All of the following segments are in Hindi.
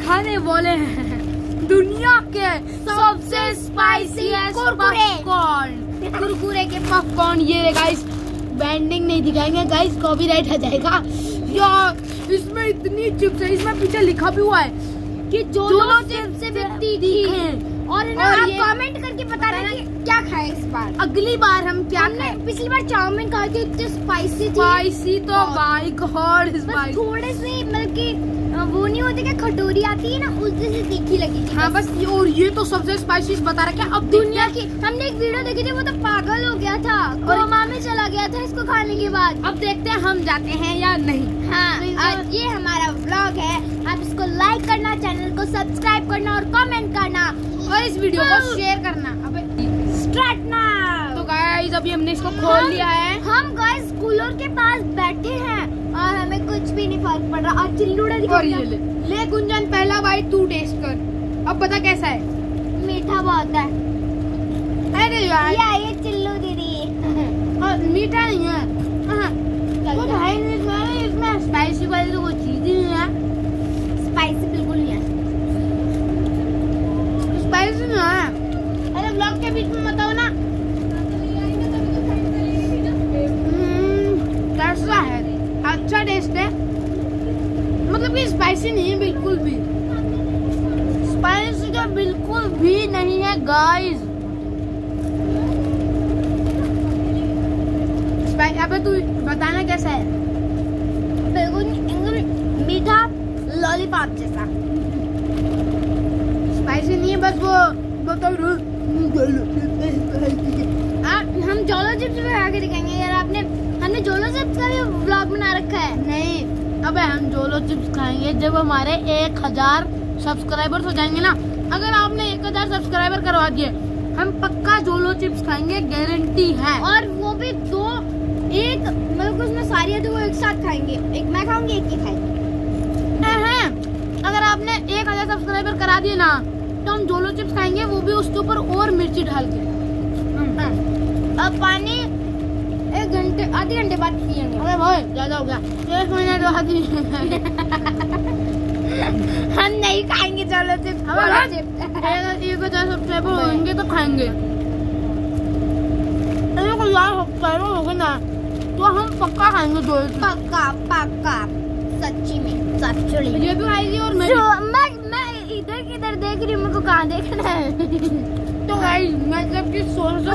दिखाने वाले हैं दुनिया के सबसे स्पाइसी कुरकुरे के पॉपकॉर्न। ये रे गाइस, बैंडिंग नहीं दिखाएंगे गाइस, कॉपीराइट आ जाएगा यार। इसमें इतनी चिप्स है, इसमें पीछे लिखा भी हुआ है कि जो लोग चिप्स से व्यक्ति दिखे और आप कमेंट करके बताना कि क्या खाए इस बार। अगली बार हम क्या खाए? पिछली बार चाउमीन खाए थे, इतने स्पाइसी तो भाई गॉड स्पाइसी। थोड़े से मतलब कि वो नहीं होते क्या, खटोरी आती है ना, उससे से तीखी लगी थी। हाँ बस, और ये तो सबसे स्पाइसी बता रहा क्या अब दुनिया की। हमने एक वीडियो देखी थी, वो तो पागल हो गया था, कोमा में चला गया था इसको खाने के बाद। अब देखते हैं हम जाते हैं या नहीं। हाँ, आज ये हमारा व्लॉग है, आप इसको लाइक करना, चैनल को सब्सक्राइब करना और कमेंट करना और इस वीडियो को शेयर करना। अबे स्टार्ट नाउ। तो गाइस अभी हमने इसको खोल लिया है। हम गाइस कूलर के पास बैठे हैं और हमें कुछ भी नहीं फर्क पड़ रहा। और चिल्लूड़ा दिखा ले गुंजन, पहला बाइट तू टेस्ट कर, अब बता कैसा है। मीठा बहुत है। अरे यार ये चिल्लू दीदी मीठा नहीं है, तो भाई इसमें स्पाइसी वाली तो कोई चीज ही नहीं है। स्पाइसी बिल्कुल नहीं है, स्पाइसी नहीं है। अरे व्लॉग के बीच में बताओ ना कैसा है। अच्छा टेस्ट है, मतलब कि स्पाइसी नहीं है बिल्कुल भी, स्पाइसी तो बिल्कुल भी नहीं है गाइस। अबे तू बताना कैसा है। बिल्कुल मीठा लॉलीपॉप जैसा, स्पाइसी नहीं है, बस वो बताओ। हम जोलो चिप्स भी आगे दिखाएंगे यार। हमने जोलो चिप्स का भी व्लॉग बना रखा है। नहीं, अबे हम जोलो चिप्स खाएंगे जब हमारे 1000 सब्सक्राइबर्स हो जाएंगे ना। अगर आपने 1000 सब्सक्राइबर करवा दिए, हम पक्का जोलो चिप्स खाएंगे, गारंटी है। और वो भी एक मतलब उसमें सारी है तो वो एक साथ खाएंगे, एक मैं खाऊंगी एक ही खाएंगे। अगर आपने 1000 सब्सक्राइबर करा दिए ना, तो हम जोलो चिप्स खाएंगे, वो भी उसके ऊपर और मिर्ची डाल के। अब पानी आधे घंटे बाद पिएंगे। अरे भाई ज्यादा हो गया, 1 मिनट बाद हम नहीं खाएंगे जोलो चिप्स। अगर 1000 सब्सक्राइबर होंगे तो खाएंगे। होगा ना तो हम पक्का खाएंगे जोलो चिप्स, पक्का सच्ची में सच्ची। ये भी खाएगी और मैं इधर किधर देख रही हूँ, मेरे को कहाँ देखना है। तो गाइस मतलब कि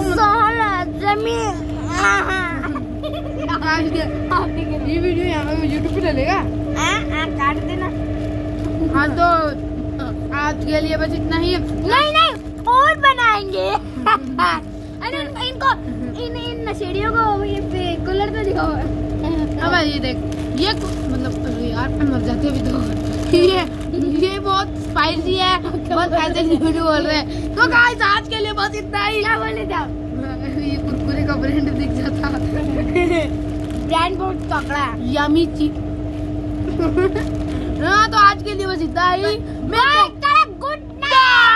ये वीडियो यहाँ यूट्यूब पे डलेगा, काट देना। हाँ तो आज के लिए बस इतना ही। नहीं और बनाएंगे। अरे इनको इन नशेड़ियों को ये पे कूलर पे दिखाओ। अब ये देख, ये मतलब यार मर जाते अभी तो। ये बहुत स्पाइसी है, बहुत ऐसे वीडियो बोल रहे हैं। तो गाइस आज के लिए बस इतना ही। क्या बोले थे? ये कुरकुरे का ब्रांड दिख जाता। ब्रांड बहुत तगड़ा है, यमी चिप। हाँ तो आज के लिए बस इतना ही। Good night.